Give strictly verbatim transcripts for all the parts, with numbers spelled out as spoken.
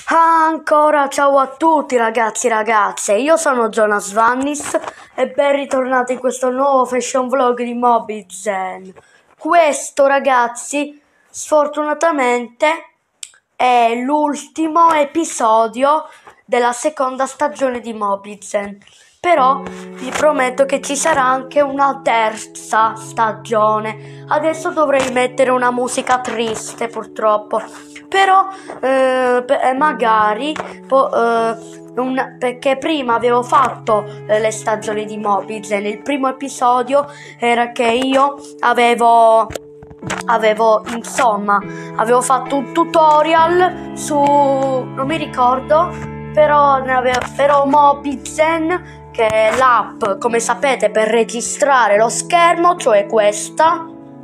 Ancora ciao a tutti ragazzi e ragazze, io sono Jonas Vannis e ben ritornati in questo nuovo fashion vlog di Mobizen. Questo ragazzi, sfortunatamente, è l'ultimo episodio della seconda stagione di Mobizen. Però vi prometto che ci sarà anche una terza stagione. Adesso dovrei mettere una musica triste purtroppo. Però eh, magari po- eh, un, perché prima avevo fatto eh, le stagioni di Mobizen. Il primo episodio era che io avevo avevo insomma avevo fatto un tutorial su non mi ricordo però ne avevo però Mobizen, che è l'app, come sapete, per registrare lo schermo, cioè questa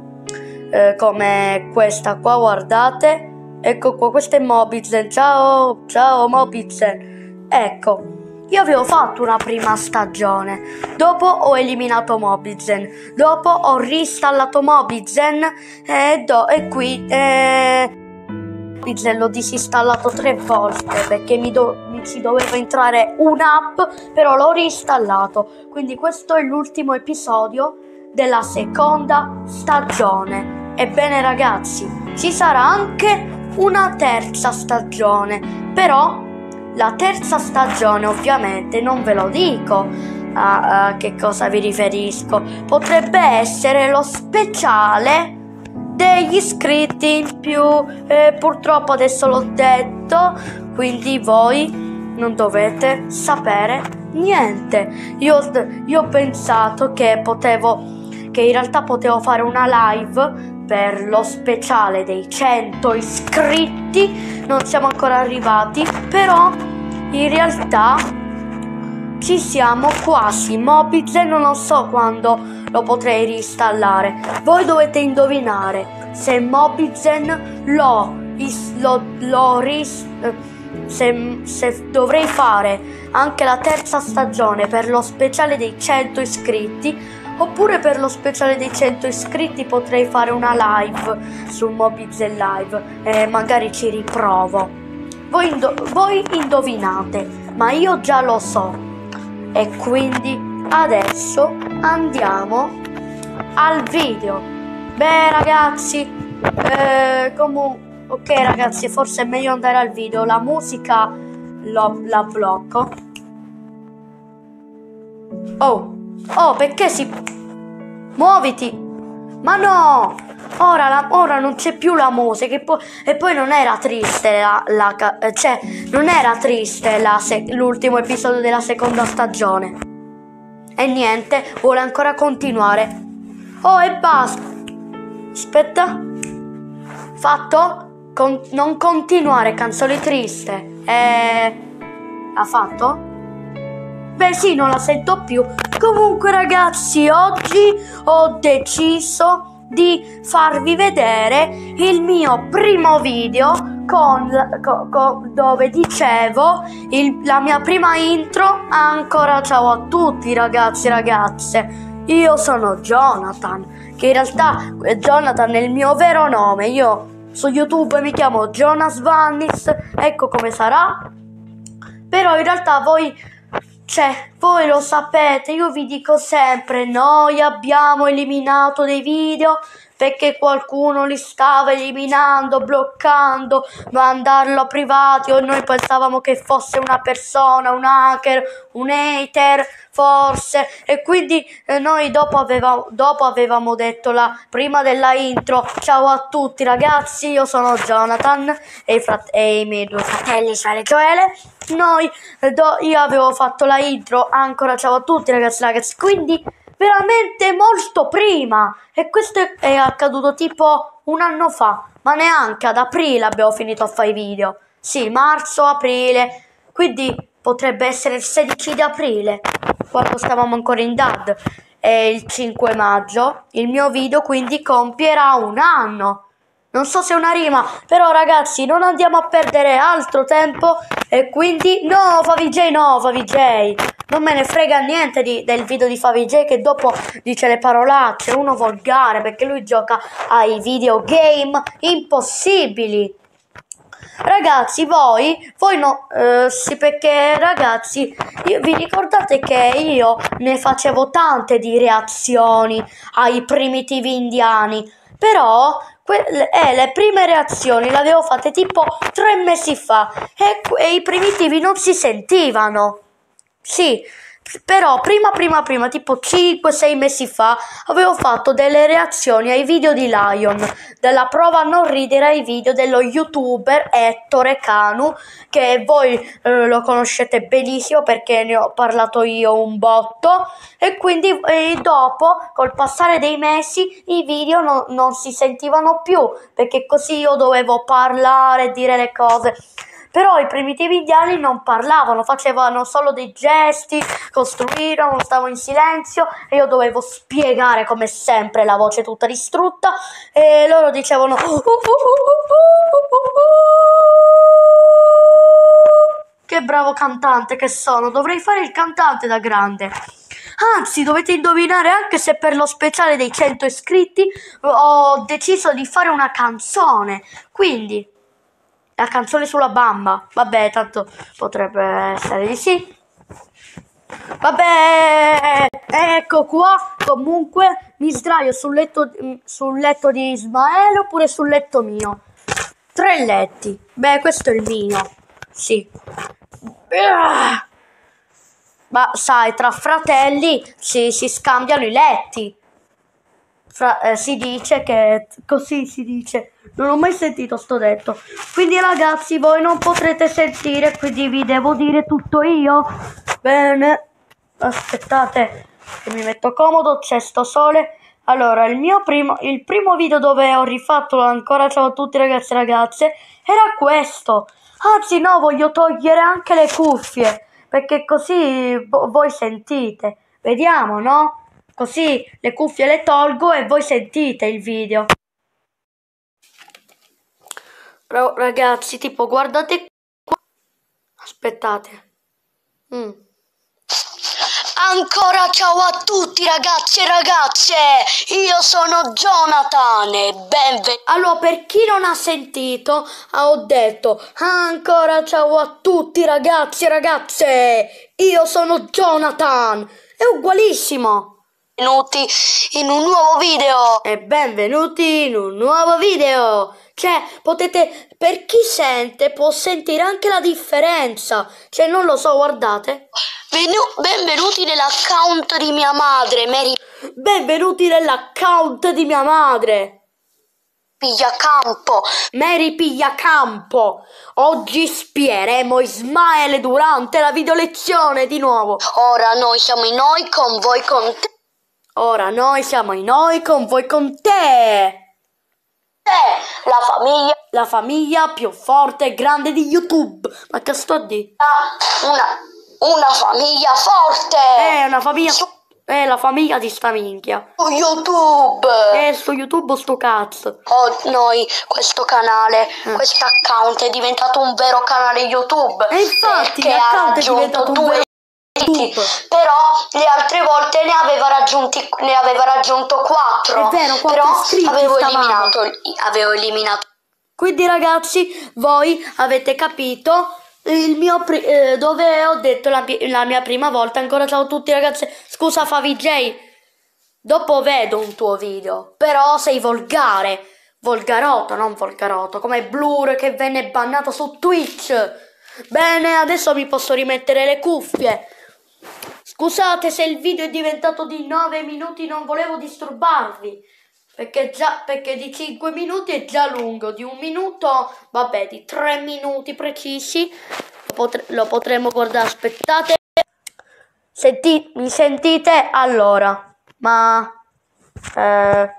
eh, come questa qua, guardate. Ecco qua, questo è Mobizen. Ciao, ciao Mobizen. Ecco, io avevo fatto una prima stagione, dopo ho eliminato Mobizen, dopo ho reinstallato Mobizen e, do, e qui eh, Mobizen l'ho disinstallato tre volte perché mi, do, mi ci doveva entrare un'app, però l'ho reinstallato. Quindi questo è l'ultimo episodio della seconda stagione. Ebbene ragazzi, ci sarà anche una terza stagione, però la terza stagione ovviamente non ve lo dico a, a che cosa vi riferisco. Potrebbe essere lo speciale degli iscritti in più, eh, purtroppo adesso l'ho detto, quindi voi non dovete sapere niente. Io, io ho pensato che potevo che in realtà potevo fare una live per lo speciale dei cento iscritti. Non siamo ancora arrivati, però in realtà ci siamo quasi. Mobizen non so quando lo potrei reinstallare. Voi dovete indovinare se Mobizen lo, lo, lo ris, se, se dovrei fare anche la terza stagione per lo speciale dei cento iscritti, oppure per lo speciale dei cento iscritti potrei fare una live su Mobizen Live e magari ci riprovo. Voi, indo- voi indovinate, ma io già lo so. E quindi adesso andiamo al video. Beh ragazzi, eh, comunque, ok ragazzi, forse è meglio andare al video. La musica lo, la blocco. Oh. Oh, perché si... Muoviti! Ma no! Ora, la... Ora non c'è più la musica. E poi, e poi non era triste la... la... Cioè, non era triste la se... l'ultimo episodio della seconda stagione. E niente, vuole ancora continuare. Oh, e basta! Aspetta. Fatto? Con... Non continuare, canzoni triste. E... Ha fatto? Beh sì, non la sento più. Comunque ragazzi, oggi ho deciso di farvi vedere il mio primo video con, con, con dove dicevo il, la mia prima intro. Ancora ciao a tutti ragazzi e ragazze, io sono Jonathan, che in realtà Jonathan è il mio vero nome. Io su YouTube mi chiamo Jonas Vannis, ecco come sarà. Però in realtà voi Cioè, voi lo sapete, io vi dico sempre, noi abbiamo eliminato dei video perché qualcuno li stava eliminando, bloccando, mandarlo a privati, o noi pensavamo che fosse una persona, un hacker, un hater, forse, e quindi eh, noi dopo avevamo, dopo avevamo detto la, prima della intro, ciao a tutti ragazzi, io sono Jonathan e i, frat- e i miei due fratelli, Sara e Gioele. Noi, do, io avevo fatto la intro, ancora ciao a tutti ragazzi e ragazzi, quindi veramente molto prima, e questo è accaduto tipo un anno fa, ma neanche ad aprile abbiamo finito a fare i video. Sì, marzo, aprile, quindi potrebbe essere il sedici di aprile, quando stavamo ancora in D A D, e il cinque maggio il mio video quindi compierà un anno. Non so se è una rima, però ragazzi non andiamo a perdere altro tempo e quindi no Favij, no Favij, non me ne frega niente di, del video di Favij, che dopo dice le parolacce, uno volgare, perché lui gioca ai videogame impossibili. Ragazzi, voi, voi no, eh, sì, perché ragazzi, io, vi ricordate che io ne facevo tante di reazioni ai primitivi indiani, però que- le, eh, le prime reazioni le avevo fatte tipo tre mesi fa e, e i primitivi non si sentivano. Sì, però prima prima prima tipo cinque sei mesi fa avevo fatto delle reazioni ai video di Lion, della prova a non ridere ai video dello youtuber Ettore Canu, che voi eh, lo conoscete benissimo perché ne ho parlato io un botto, e quindi eh, dopo col passare dei mesi i video no, non si sentivano più perché così io dovevo parlare, dire le cose. Però i primitivi indiani non parlavano, facevano solo dei gesti, costruivano, stavano in silenzio e io dovevo spiegare come sempre la voce tutta distrutta e loro dicevano che bravo cantante che sono, dovrei fare il cantante da grande. Anzi, dovete indovinare anche se per lo speciale dei cento iscritti ho deciso di fare una canzone, quindi la canzone sulla bamba, vabbè, tanto potrebbe essere di sì. Vabbè, ecco qua, comunque mi sdraio sul letto, sul letto di Ismaele oppure sul letto mio. Tre letti, beh, questo è il mio, sì. Ma sai, tra fratelli si, si scambiano i letti. Fra, eh, si dice che così si dice, non ho mai sentito sto detto. Quindi ragazzi, voi non potrete sentire, quindi vi devo dire tutto io. Bene, aspettate che mi metto comodo, c'è sto sole. Allora, il mio primo il primo video dove ho rifatto ancora ciao a tutti ragazzi e ragazze era questo. Anzi no, voglio togliere anche le cuffie perché così vo- voi sentite. Vediamo, no? Così le cuffie le tolgo e voi sentite il video. Però, ragazzi, tipo, guardate qua. Aspettate. Mm. Ancora ciao a tutti ragazzi e ragazze, io sono Jonathan e benvenuti. Allora, per chi non ha sentito, ho detto ancora ciao a tutti ragazzi e ragazze, io sono Jonathan, è ugualissimo. Benvenuti in un nuovo video e benvenuti in un nuovo video. Cioè, potete, per chi sente può sentire anche la differenza. Cioè, non lo so, guardate. Benu- benvenuti nell'account di mia madre, Mary. Benvenuti nell'account di mia madre. Pigliacampo. Mary Pigliacampo. Oggi spieremo Ismaele durante la video lezione di nuovo. Ora noi siamo in noi con voi con te. Ora noi siamo in noi con voi con te. Te, la famiglia. La famiglia più forte e grande di YouTube. Ma che sto a dire? Una, una famiglia forte. Eh, una famiglia... Su- Eh, la famiglia di sta minchia. Su YouTube. Eh, su YouTube sto cazzo. Oh, noi, questo canale, eh. questo account è diventato un vero canale YouTube. E infatti l'account è diventato un vero YouTube. Però le altre volte ne aveva raggiunti, ne aveva raggiunto quattro. È vero, quattro però iscritti avevo eliminato, avevo eliminato. Quindi ragazzi, voi avete capito il mio pri- eh, dove ho detto la, la mia prima volta. Ancora ciao a tutti ragazzi. Scusa Favi J, dopo vedo un tuo video, però sei volgare, volgarotto, non volgarotto, come Blur che venne bannato su Twitch. Bene, adesso mi posso rimettere le cuffie. Scusate se il video è diventato di nove minuti, non volevo disturbarvi, perché già perché di cinque minuti è già lungo, di un minuto, vabbè, di tre minuti precisi lo, potre, lo potremo guardare. Aspettate, Senti, mi sentite? Allora, ma eh,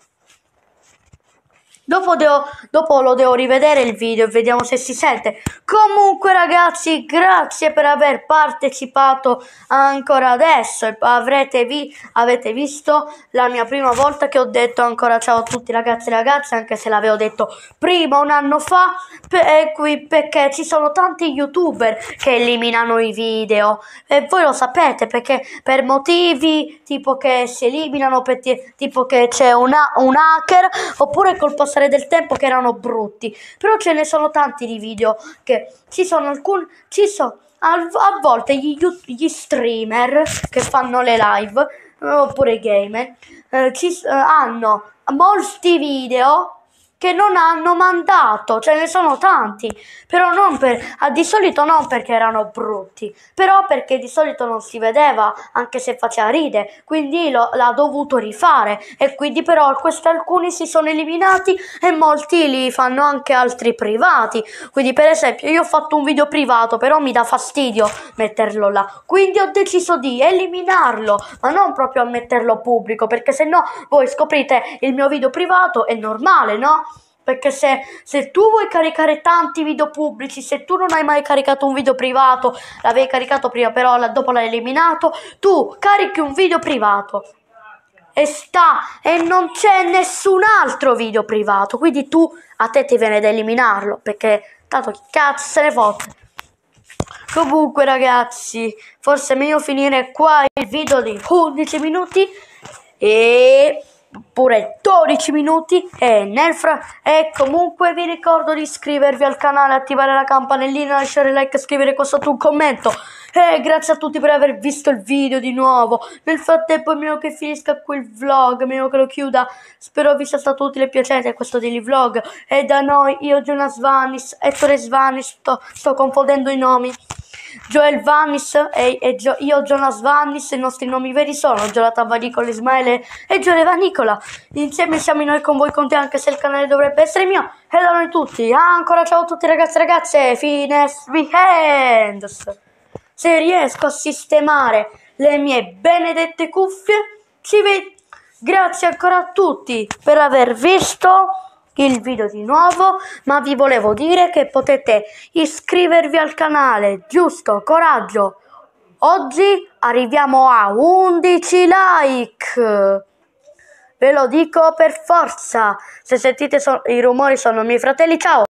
Dopo, devo, dopo lo devo rivedere il video e vediamo se si sente. Comunque ragazzi, grazie per aver partecipato ancora adesso. E avrete vi, avete visto la mia prima volta che ho detto ancora ciao a tutti ragazzi e ragazze, anche se l'avevo detto prima un anno fa, per, qui, perché ci sono tanti youtuber che eliminano i video. E voi lo sapete perché per motivi tipo che si eliminano, per, tipo che c'è una, un hacker, oppure col passare passare del tempo che erano brutti, però ce ne sono tanti di video che ci sono alcuni, ci sono a, a volte gli, gli streamer che fanno le live, oppure i gamer, eh, ci, eh, hanno molti video che non hanno mandato, ce ne sono tanti, però non per, ah, di solito non perché erano brutti, però perché di solito non si vedeva, anche se faceva ridere, quindi lo, l'ha dovuto rifare, e quindi però questi alcuni si sono eliminati e molti li fanno anche altri privati. Quindi per esempio io ho fatto un video privato, però mi dà fastidio metterlo là, quindi ho deciso di eliminarlo, ma non proprio a metterlo pubblico, perché se no voi scoprite il mio video privato, è normale, no? Perché se, se tu vuoi caricare tanti video pubblici, se tu non hai mai caricato un video privato, l'avevi caricato prima però la, dopo l'hai eliminato, tu carichi un video privato e sta e non c'è nessun altro video privato, quindi tu a te ti viene da eliminarlo, perché tanto chi cazzo se ne fotte. Comunque ragazzi, forse è meglio finire qua il video di undici minuti e pure dodici minuti, e nel fra e comunque vi ricordo di iscrivervi al canale, attivare la campanellina, lasciare like e scrivere qua sotto un commento. E grazie a tutti per aver visto il video di nuovo. Nel frattempo, meno che finisca qui il vlog, meno che lo chiuda, spero vi sia stato utile e piacente questo daily vlog. E da noi, io Jonas Vannis, Ettore Svannis, sto, sto confondendo i nomi, Joel Vannis e, e Gio, io Jonas Vannis. I nostri nomi veri sono Jonathan Vanicola Ismaele e Giole Vanicola. Insieme siamo noi con voi, con te, anche se il canale dovrebbe essere mio. E da noi tutti, ancora ciao a tutti ragazzi e ragazze, fines weekends. Se riesco a sistemare le mie benedette cuffie, ci vedo. Grazie ancora a tutti per aver visto il video di nuovo, ma vi volevo dire che potete iscrivervi al canale, giusto? Coraggio! Oggi arriviamo a undici like, ve lo dico per forza. Se sentite so- i rumori sono i miei fratelli. Ciao!